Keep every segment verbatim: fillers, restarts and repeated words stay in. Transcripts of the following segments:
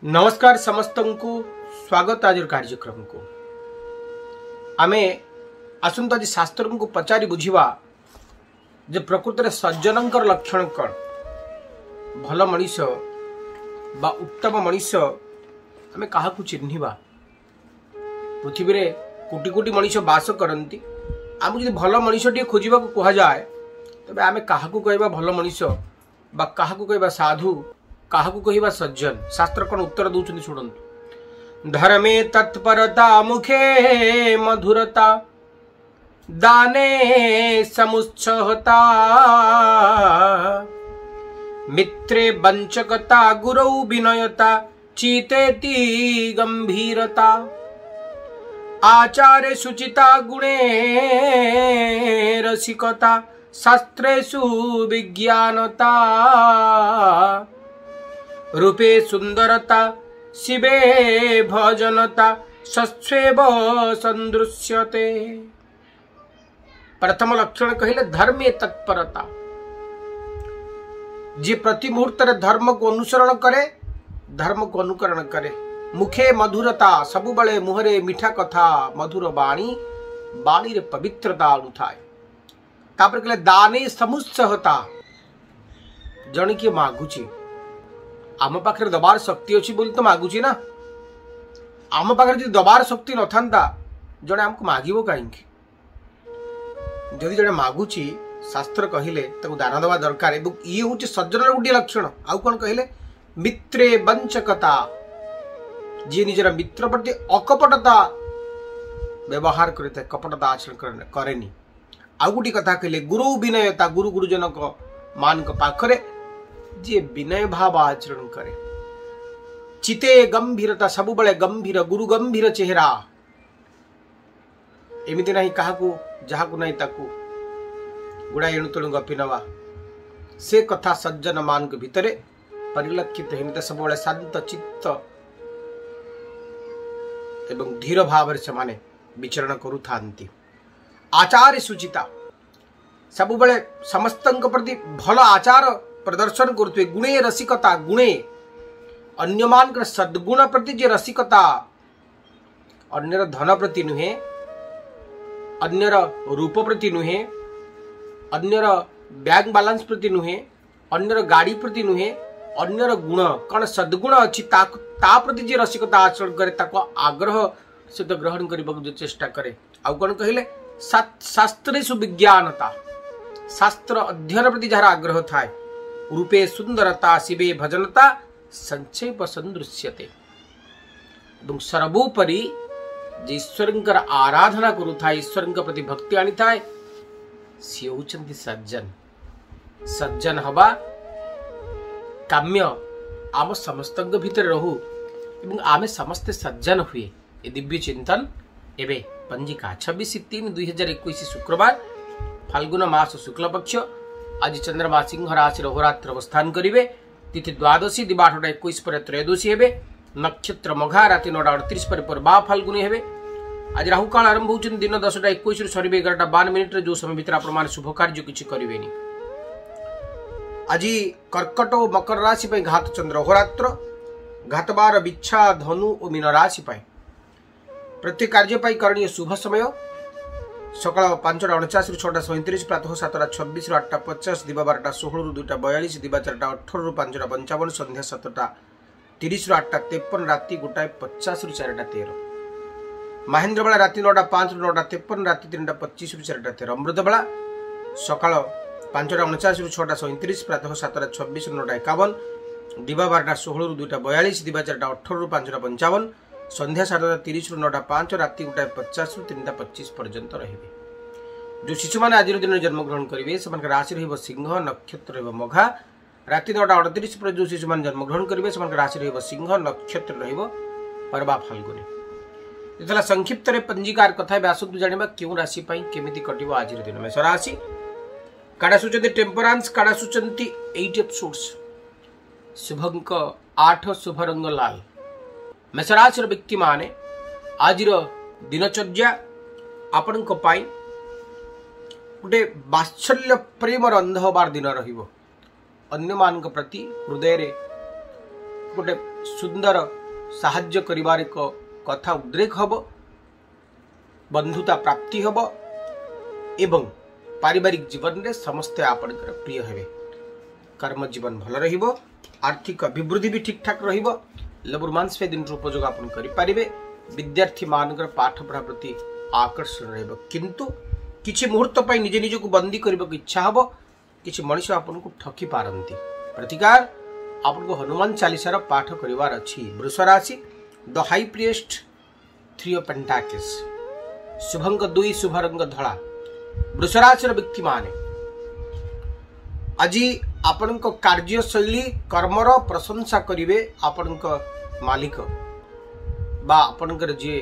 नमस्कार समस्त को स्वागत आज कार्यक्रम को आमे आसंत आज शास्त्र को पचारि बुझिबा जे प्रकृत रे सज्जनकर लक्षण कौन भल मनीष बा उत्तम मनीष आमे कहा चिन्हिबा। पृथ्वी रे कोटि कोटि मनीष बास करती आमको जब भल मनीष टे खोजा कह जाए तबे आमे कहा कहबा भल मनीष बा कहा कहबा साधु कहा कहबा सज्जन। शास्त्र कौन उत्तर दौरान शुणु। धर्मे तत्परता मुखे मधुरता दाने समुच्छहता मित्रे वंचकता गुरौ विनयता चीतेति गंभीरता आचारे शुचिता गुणे रसिकता शास्त्रेषु विज्ञानता रूपे सुंदरता शिवे भजनता सस्वेव संदृश्यते। प्रथम लक्षण कहले धर्मे तत्परता। जे प्रति मुहूर्त धर्म को अनुसरण करे धर्म को अनुकरण करे। मुखे मधुरता सबु बळे मुहरे मीठा कथा मधुर बाणी बाणी रे पवित्रता अनुथाए। तापर कहले दाने समुत्सहता जण के मागुची आम पाखे दबार शक्ति अच्छी बोली तो मागुची ना। आम पाखे जो दबार शक्ति न था जड़े आमको मागिबो कहीं जदि जड़े मागुची शास्त्र कहले दान दवा दरकार। ये हूँ सज्जन गोटे लक्षण। आउ कौन कहले मित्रे वंचकता जी निजर मित्र प्रति अकपटता व्यवहार करता कपटता आचरण करेनी। आउ गोटे कथा कहले गुरु विनयता गुरु गुरुजन मान पाखरे जे विनय भाव आचरण करे। चिते गंभीरता सबु बळे गंभीर गुरु गंभीर चेहरा एमिति नहीं काहाकू जहाकू नहीं ताकू गुड़ा एणु तेणु गपी नवा से कथा सज्जन मान के भितरे परिलक्षित हेमित सब बळे शांत चित्त एवं धीर भाव से माने विचरण करू थांती। आचार्य सुचिता सबु बळे समस्तंक प्रति भल आचार प्रदर्शन करते गुणे रसिकता गुणे अन्य मान सद्गुण प्रति जे रसिकता अन्यर धन प्रति नुहे अन्यर रूप प्रति नुहे अन्यर बैंक बैलेंस प्रति नुहे अन्यर गाड़ी प्रति नुहे अन्यर गुण कौन सद्गुण अच्छी ता, ता प्रति जे रसिकता आचरण करे ताको आग्रह सहित ग्रहण करने चेष्टा करे। आउ कौन कहले शास्त्रेषु विज्ञानता शास्त्र अध्ययन प्रति जार आग्रह थाए। रूपे सुंदरता शिवे भजनता संक्षेप संदृश्यते। एवं सर्वोपरि ईश्वर आराधना करुथा ईश्वर प्रति भक्ति आनी थाए सी होचंती सज्जन। सज्जन हवा काम्य आम समस्त भितर रहू एवं आमे समस्ते सज्जन हुए। ये दिव्य चिंतन एवं पंजिका छब्बीस तीन दुई हजार एक शुक्रवार फाल्गुन मास शुक्ल पक्ष आज चंद्रमा सिंह राशि अहोरात्र अवस्थान करेंगे। तिथि द्वादशी दिवा आठटा एक पर त्रयोदशी हेबे। नक्षत्र मघा राति नौटा अड़तीस पर पूर्वा फाल्गुनी हेबे। आज राहु काल आरंभ होउछ दिन दसटा एक सर एगारटा बावन मिनिट जो समय भीतर आप शुभ कार्य किसी करें। आज कर्कट और मकर राशि पर घात चंद्र अहोरात्र घातबार बिच्छा धनु और मीन राशि प्रत्येक कार्य करणीय शुभ समय सकाल पांचटा अणचाश रु छटा सैंतीस प्रातः सातटा छब्बीस रु आठटा पचास दिवा बारटा षोह रु दुईटा बयालीस दिवा चारटा अठर रु पांचटा पंचावन संध्या सातटा तीस रु आठटा तेपन राति गोटाए पचास रु चारटा तेरह महेन्द्र बेला राति नौटा पांच रु नौटा तेपन राति तीन पच्चीस रु चारटा तेरह अमृत बेला सकाल पांचटा अणचाश रु छटा सैंतीस प्रातः सातटा छब्बीस रु नौटा एकावन दिवा बारटा षोह रु दुईटा बयालीस दिवा चारटा अठर रु पांचटा पंचावन संध्या सातटा तीस रु नौटा पांच राति गोटाए पचास रु तीन पच्चीस पर्यंत रहिबे। जो शिशु मैंने आज दिन जन्म ग्रहण करेंगे से राशि रही सिंह नक्षत्र मघा राति नौटा अड़तीस पर जो शिशु मैंने जन्म ग्रहण करेंगे से राशि रही सिंह नक्षत्र रवा फाल्गुनी। इतना संक्षिप्त पंजीकार कथा आसतु जाना क्यों राशि केमी कट आज दिन मेष राशि काड़ा सूचती टेम्परांस काड़ा सूचती एट ऑफ सोर्स शुभंक आठ शुभ रंग लाल। मेष राशि व्यक्ति माने आज दिनचर्या आपण गोटे बात्सल्य प्रेम रंध हबार दिन रहिबो। अन्य मान प्रति हृदय रे गोटे सुंदर साहाय्य करिवार एक कथा उद्रेक हब, बंधुता प्राप्ति हब एवं पारिवारिक जीवन में समस्ते आपणकर प्रिय हेबे। कर्म जीवन भल रहिबो, आर्थिक अभिवृद्धि भी ठीक ठाक रहिबो। लेबर मांसफे दिन उपयोग आपन करि पारिबे। विद्यार्थी मानकर पाठ पढ़ा प्रति आकर्षण रहिबो, किंतु किछि मुहूर्त पई निजे निज को बंदी करबा को इच्छा हबो। किछि मनुष्य आपन को ठकी पारंती। प्रतिकार आपन को हनुमान चालीसा पाठ करिवार अछि। वृष राशि the high priest three of pentacles, शुभंक दुई, शुभ रंग धला। वृष राशि व्यक्ति माने आज आपण कार्यशैली कर्मर प्रशंसा करिवे। आपण मालिक बा आपणकर जे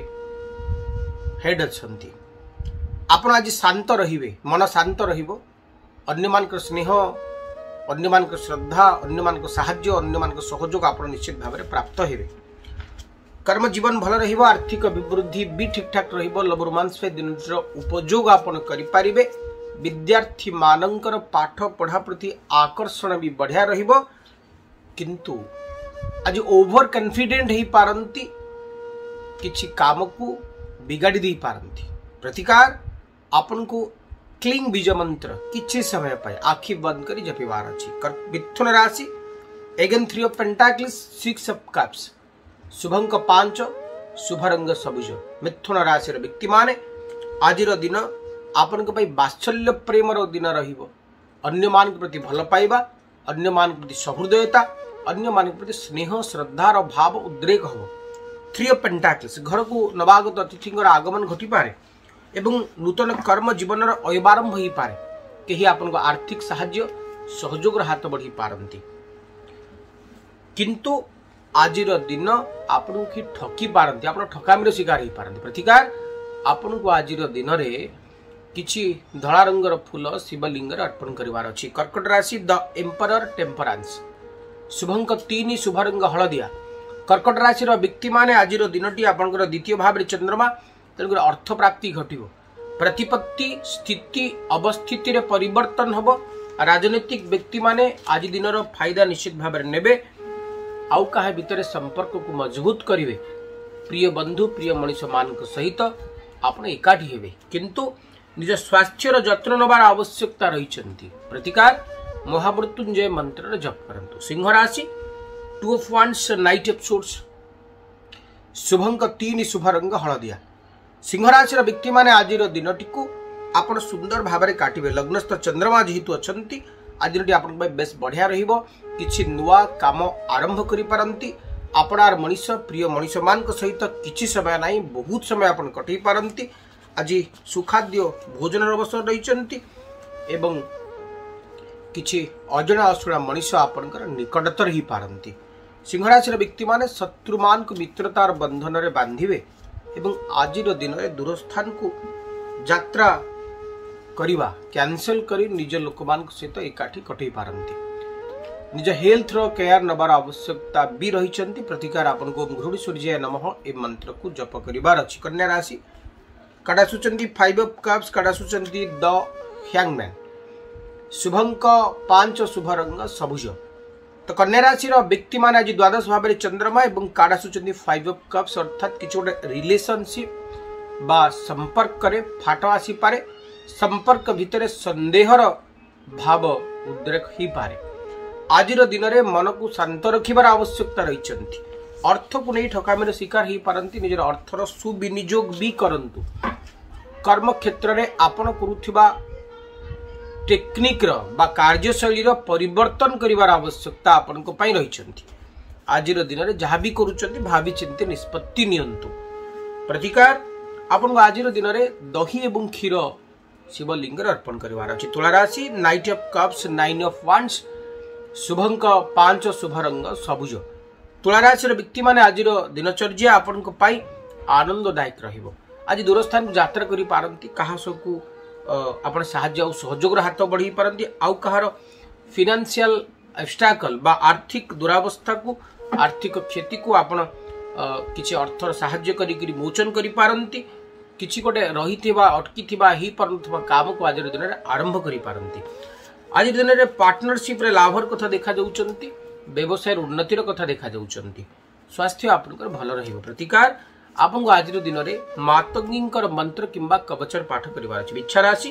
हेड अछंती, आपण आज शांत रहिबे, मन शांत रहिबो। अन्य मानकर स्नेह, अन्य मानकर श्रद्धा, अन्य मानकर साहाय्य, अन्य मानकर सहयोग आपण निश्चित भाव में प्राप्त हेबे। कर्म जीवन भल रहिबो, आर्थिक अभिवृद्धि भी ठीक ठाक रहिबो। लव रोमांस पे दिन उपयोग आपण करि पारिबे। विद्यार्थी मानकर पाठ पढ़ा प्रति आकर्षण भी बढ़िया रहिबो, किंतु आज ओवर कॉन्फिडेंट ही पारंती, किछि काम को बिगाड़ी दे पारंती। प्रतिकार आपन को क्लिंग बीज मंत्र किछि समय पाए आखि बंद करी जपिवार अछि। मिथुन राशि again three of pentacles, six of cups, शुभंक पांच, शुभ रंग सबुज। मिथुन राशि व्यक्ति माने आज दिन आपन को बात्सल्य प्रेम दिन रहिबो। अन्य मान प्रति भल पाइबा, अन्य मान प्रति सहृदयता, अन्य मान प्रति स्नेह श्रद्धार भाव उद्रेक हो। थ्री ऑफ पेंटाकल्स घर को नवागत अतिथिंकर आगमन घटी पारे एवं नूतन कर्म जीवन अयबारंभ हो पारे। कहीं आपन को आर्थिक साहाय्य सहयोग हाथ बढ़ी पारंती, किंतु आज दिन आपन की ठकी पारंती, आपन ठकामी शिकार हो पारंती। प्रतिकार आपन को आज दिन रे किछि धला रंगर फूल शिवलिंग अर्पण करिवार अछि। कर्कट राशि द एम्परर टेम्परांस, शुभंक तीन, शुभ रंग हलदिया। कर्कट राशि व्यक्ति माने आज दिनटी आपनकर द्वितीय भाव रे चंद्रमा, तेणुकर अर्थ प्राप्ति घटिबो। प्रतिपत्ति स्थिति अवस्थिति रे परिवर्तन हबो। राजनीतिक व्यक्ति माने आज दिनर फायदा निश्चित भाव में नेबे। आउ कहा भितर संपर्क को मजबूत करिवे। प्रिय बंधु प्रिय मनुष्य मान सहित आपण एकाठी हेबे, किंतु निज स्वास्थ्यर जत्न नबार आवश्यकता रही। प्रतिकार महामृत्युंजय मंत्र जप करंतु। सिंह राशि two of wands, knight of swords, शुभंक तीन, शुभ रंग हलदिया। सिंह राशि व्यक्ति माने आज दिनटी को आपण सुंदर भाव में काटिबे। लग्नस्थ चंद्रमा जेहेतु अछंती, आज दिनटी आपण बेस बढ़िया रहिबो। किछि नुआ काम आरंभ करि पारंती। आपणार मनुष्य प्रिय मनुष्य मान सहित किछि समय नाही बहुत समय आपण कटि पारंती। आज सुखाद्य भोजन अवसर रही एवं किछि अजना अशुणा मनुष्य आपणकर निकटतर ही पारंती। सिंह राशि व्यक्ति माने शत्रु मान को मित्रतार बंधन रे बांधिबे एवं आज दिन में दूरस्थान को यात्रा करिबा कैंसल करी निज लोक मान सहित एकाठी कटई पारंती। निज हेल्थ रो केयर नबार आवश्यकता भी रही। प्रतिकार आपन को घृणी सूर्य नमः ए मंत्र को जप करिबार अछि। कन्या राशि काडा सुचंती फाइव ऑफ कप्स, काडा सुचंती द हैंगमैन, शुभंक पांच, शुभ रंग सबुज। तो कन्या राशि व्यक्ति मान आज द्वादश भाव में चंद्रमा एवं काडा सुचंती फाइव ऑफ कप्स, अर्थात किछि गोटे रिलेशनशिप बा संपर्क करे फाट आसी पारे। संपर्क भितर संदेहर भाव उद्रेक ही पारे। आज दिन में मन को शांत रखिबार आवश्यकता रही। अर्थ को नहीं ठकामी शिकार हो पारंती। निजर अर्थर सुविनियोग भी करंतु। कर्म क्षेत्र में आपण करुथिबा टेक्निक बा कार्यशैली परिवर्तन करिवार आवश्यकता आपण को पई रही। आज दिन में जहाँ भी करुचंती भावी चिंते निष्पत्ति नियंतु। प्रतिकार आपण आज दिन में दही एवं क्षीर शिवलिंग अर्पण करिवार अछि। तुला राशि knight of cups, nine of wands, शुभंक पांच, शुभ रंग सबुज। तुला राशि व्यक्ति माने आज दिनचर्या आपण को पाई आनंददायक रहिबो। आज दूरस्थान को यात्रा करि पारंती। कहा सबको आपण साहाय्य और सहयोग हाथ बढ़ी पारंती। आउ कहार फाइनेंशियल ऑब्स्टैकल बा आर्थिक दुरावस्था को आर्थिक क्षति को आपण किछि अर्थर साहाय्य करी करी मोचन करि पारंती। किछि गोटे रहिथिबा अटकी थिबा ही परथबा काम को आज दिन रे आरंभ करि पारंती। आज दिन रे पार्टनरशिप रे लाभर कथा देखा जाउचंती। व्यवसाय उन्नतिर कथा देखा जाउछंती स्वास्थ्य आपनकर भल रहिबो प्रतिकार आपन आज दिन में मातंगी मंत्र किंबा कवचर पाठ करिवार अछि इच्छा राशि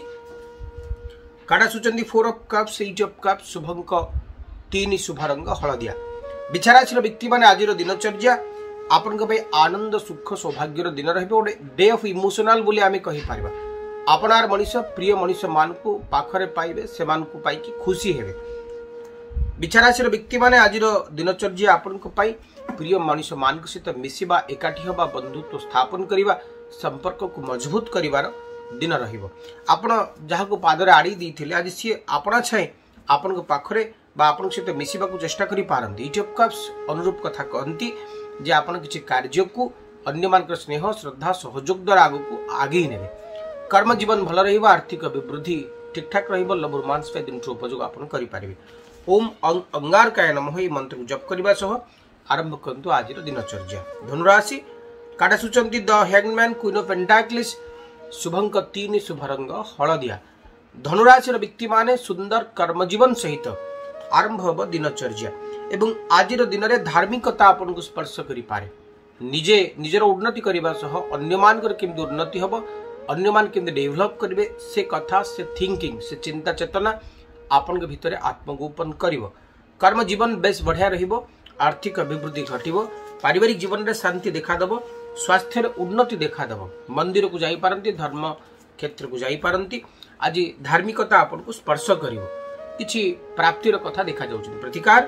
काटा सुचंदी four of cups eight of cups शुभंक तीन शुभ रंग हलदिया बिछा राशि व्यक्ति माने आज दिनचर्या आपन आनंद सुख सौभाग्यर दिन रहिबो गोटे डे ऑफ इमोशनल बोली आमे कहि पारिबा आपनार मनुष्य प्रिय मनुष्य मान को पाखरे पाइबे से मान को पाई की खुशी हेबे बिछा राशि व्यक्ति माने आज दिनचर्या आपन को पाई प्रिय मनुष्य मान सहित मिसिबा एकाठी होबा बंधुत्व स्थापन करिबा संपर्क को मजबूत करिवार दिन रहिबो आपण जहा को पादरे आड़ी देथिले आज सी आपना छाए आपन को पाखरे बा आपन सहित मिसिबा को चेष्टा करि पारंती इट ऑफ कप्स अनुरूप कथा कहंती जे आपन किछि कार्य को अन्य मान स्नेह श्रद्धा सहयोग द्वारा आगु को आगे नेबे कर्म जीवन भल रहिबा आर्थिक अभिवृद्धि ठीक ठाक रहिबो लव रोमांस पे दिन उपयोग आपन करि पारिबे ओम अंगारकाय नमः ई मंत्र को जप करिबा सह आरंभ करंतु आज दिनचर्या धनुराशि काटा सुचंती the hangman queen of pentacles शुभंक तीन शुभ रंग हलदिया धनुराशि व्यक्ति माने सुंदर कर्म जीवन सहित आरंभ होब दिनचर्या एवं आज दिन में धार्मिकता आपन को स्पर्श करि पारे निजे निजर उन्नति करबा सह अन्य मानकर केमि उन्नति होब अन्य मान केमि डेवलप करिवे से कथा से थिंकिंग से चिंता चेतना आपन के भितरे आत्मगोपन करिवो कर्म जीवन बेस बढ़िया रहिबो आर्थिक अभिवृद्धि घटिबो पारिवारिक जीवन रे शांति देखा दबो स्वास्थ्य रे उन्नति देखा दबो मंदिर को जाई पारंती धर्म क्षेत्र को जाई पारंती आज धार्मिकता आपन को स्पर्श करिवो किछि प्राप्तिर कथा देखा जाउछि प्रतिकार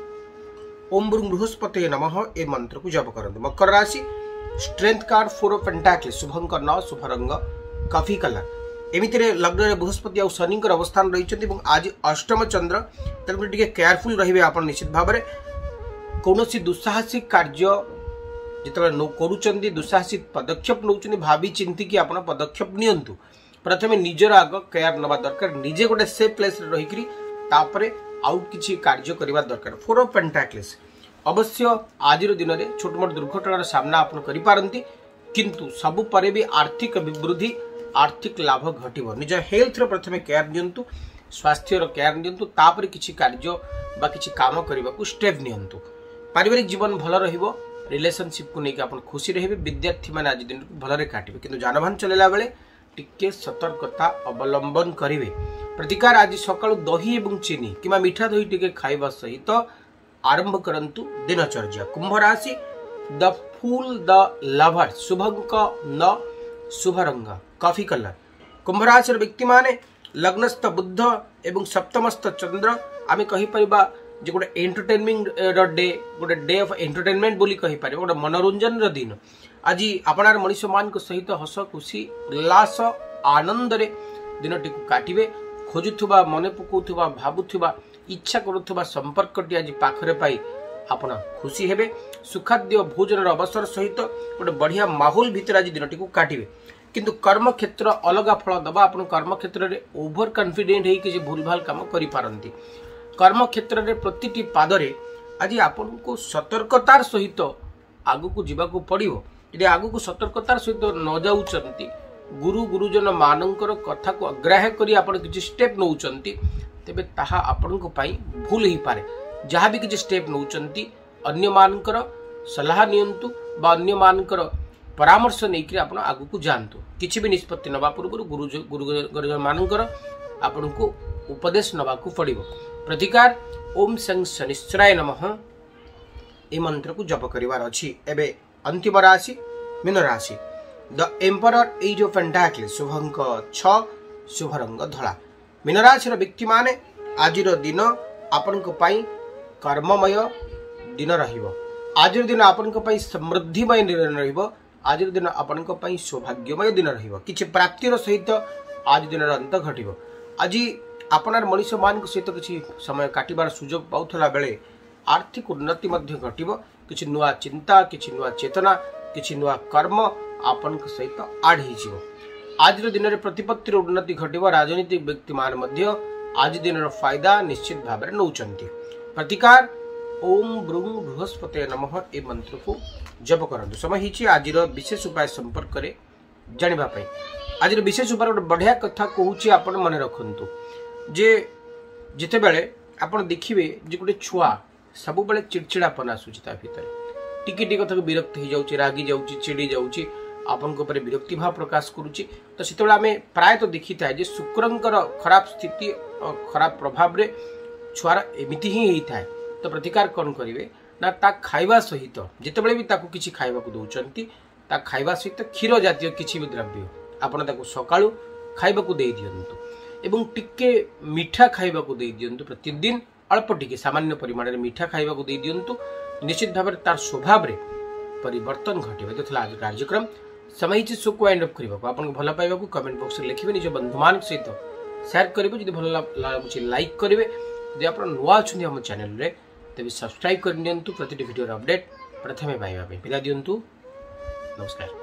ओम ब्रूं बृहस्पते नमः ए मंत्र को जप करंतु मकर राशि strength card four of pentacles शुभंकर नौ शुभ रंग कॉफी कलर एमितिरे लग्न रे बृहस्पति आ शनि अवस्थान रहिछथि एवं आज अष्टम चंद्र तलबे टिके केयरफुल रहिबे आपण निश्चित भाव में कौनसी दुस्साहसिक कार्य जिते नो करुचंदी दुस्साहसिक पदक्षेप नौचंदी भाभी चिंती कि आपण पदक्षेप नियंतु प्रथमे निजर आग केयर नबा दरकार निजे गोटे सेफ प्लेस रे रहिकरी तापरे आउट किछि कार्य करिबा दरकार फोर ऑफ पेंटाक्लिस अवश्य आज दिन में छोट मोट दुर्घटनार सामना आपण करि पारंती किंतु सबु परे भी आर्थिक अभिवृद्धि आर्थिक लाभ घटिबो निज हेल्थ रो प्रथमे केयर नियंतु स्वास्थ्य रो केयर नियंतु तापरे किछि कार्य बा किछि काम करबा को स्टेप नियंतु पारिवारिक जीवन भल रहिबो रिलेशनशिप को लेकिन आप खुशी रहिबे विद्यार्थी माने आज दिन को भलरे काटिबे किंतु जानवाहन चलेला बेले टिके सतर्कता अवलंबन करिवे प्रतिकार आज सकाळु दही एवं चीनी किमा मीठा दही टिके खाइबा सहित आरंभ करंतु दिनचर्या कुंभ राशि द फूल द लवर शुभंक न शुभ रंग कॉफी कलर कुंभ राशि व्यक्ति माने लग्नस्थ बुद्ध एवं सप्तमस्थ चंद्र आमे कहि परिबा जे गोटे एंटरटेनमेंट डे गोटे डे ऑफ एंटरटेनमेंट बोली कहि पारे गोटे मनोरंजन दिन आज आपनार मनुष्य मान सहित हस खुशी उल्लास आनंद रे दिनटी को काटिबे खोजुथुबा मने पकुथुबा भाबुथुबा इच्छा करुथुबा संपर्कटी आज पाखरे पाई आपण खुशी हेबे सुखाद्य भोजन अवसर सहित गोटे बढ़िया माहौल भीतर आज दिनटी को काटिबे किंतु कर्म क्षेत्र अलगा फल दबा आपण कर्म क्षेत्र रे ओवर कॉन्फिडेंट हे कि भूल भाल काम करि पारंती कर्म क्षेत्र रे प्रतिटी पादरे आज आपण को सतर्कतार सहित आगु को जीवा को पड़िबो यदि आगु को सतर्कतार सहित न जाउचंती गुरु गुरुजन मानकर कथा को अग्राह्य करी आपण किछि स्टेप नउचंती तेबे ताहा आपण को पाई भूल ही पारे जहाँ भी किछि स्टेप नउचंती अन्य मानकर सलाह नियंतु बा अन्य मानकर परामर्श नेकरी आपण आगु को जानतु किछि भी निष्पत्ति नबा पूर्व गुरु गुरुजन मानकर आपण को उपदेश नबा को पड़िबो प्रतिकार ओम सं शनिश्चराय नमः ए मंत्र को जप करिवार अछि एबे अंतिम राशि मीन राशि the emperor ace of pentacles शुभंक छ शुभ रंग धला मीन राशि व्यक्ति माने आज दिन आपण को पाई कर्ममय दिन रहिबो आज दिन आपण को पाई समृद्धिमय दिन रहिबो आज दिन आपण को पाई सौभाग्यमय दिन रहिबो किछि प्राप्तिर सहित आज दिन अंत घटिबो आज आपनार मनुष्य मान सहित किछि समय काटिबार सुजोग पाउथला बेले आर्थिक उन्नति मध्य घटिबो किछि नुआ चिंता किछि नुआ चेतना किछि नुआ कर्म आपन सहित आड हिजिबो आज दिन रे प्रतिपत्तिर उन्नति घटिबो राजनीतिक व्यक्ति मान मध्य आज दिन फायदा निश्चित भाव में नौचंती प्रतिकार ओम ब्रूं बृहस्पते नमः ए मंत्र को जप करंतु समय हिची आज विशेष उपाय संपर्क करे जानिबा पई आज विशेष उपाय गोटे बढ़िया कथा कहूची आपण मन रखंतु जे जिते बेले आपण देखिबे जे गोटे छुआ सब बेले चिड़चिड़ापन आसूची ता भितर टिके टिके कथा विरक्त हो जाऊँ रागी जाऊँगी चिड़ी जाऊँगी आपण विरक्ति भाव प्रकाश करुच्ची तो से आम प्राय तो देखी था जे शुक्रंकर खराब स्थिति खराब प्रभाव रे छुआर एमती ही होता है तो प्रतिकार कौन करेंगे ना ता खाइबा सहित जितेबाला भी ताकू किसी खाइबा को दौरान ता खाइबा सहित क्षीर जातीय किसी भी द्रव्य आपण ताकू सकाळू खाइबा को दे दियंतु एवं टिके मीठा खाइबा को दे दियंतु प्रतिदिन अल्प टिके सामान्य परिमाण में मीठा खाइबा को दे दियंतु निश्चित भाव तार स्वभाव रे परिवर्तन घटे तो आज कार्यक्रम समय शो को वाइंड अप करने आपको भल पाइबा कमेंट बॉक्स में लिखिए निज बंधु मान सहित शेयर करेंगे जब भल लगुच लाइक करेंगे जब आप नुआ अच्छा आम चैनल रे तेज सब्सक्राइब कर दिंतु प्रति वीडियो अपडेट प्रथमे पाइबा विदा दिंतु नमस्कार।